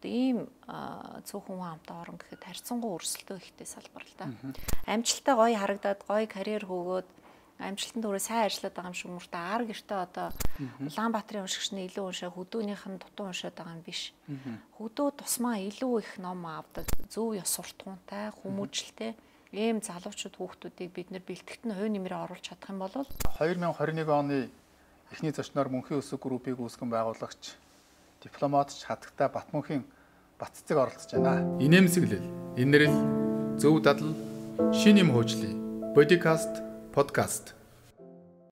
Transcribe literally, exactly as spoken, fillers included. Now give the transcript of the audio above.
ийм цөөхөн хүн амтай орон гэхэд харьцангуй өрсөлдөө ихтэй салбар л да. Амжилттай гоё харагдаад гоё карьер хөөгөөд амжилтанд өөрөө сайн ажиллаад байгаа юм шиг мөртөө ар гэртээ одоо Улаанбаатарын уншигчны илүү уншаа хөдөөнийх нь дутуу уншаад байгаа юм биш. Хөдөө тусмаа илүү их ном авдаг, зөв ёс суртахуунтай, хүмүүжлтэй ийм залуучууд хүүхдүүдийг бид нэр бэлтгэгдэн хувь нэмрээ оруулж чадах юм бол хоёр мянган хорин нэг оны эхний зочноор Мөнхийн өсөг группийг үүсгэн байгуулагч дипломатч хатагтай Батмөнхийн Батцэг оролцож байна. Инээмсэглэл, инэрэл, зөв дадал, шин юм хөгжлий. Podcast подкаст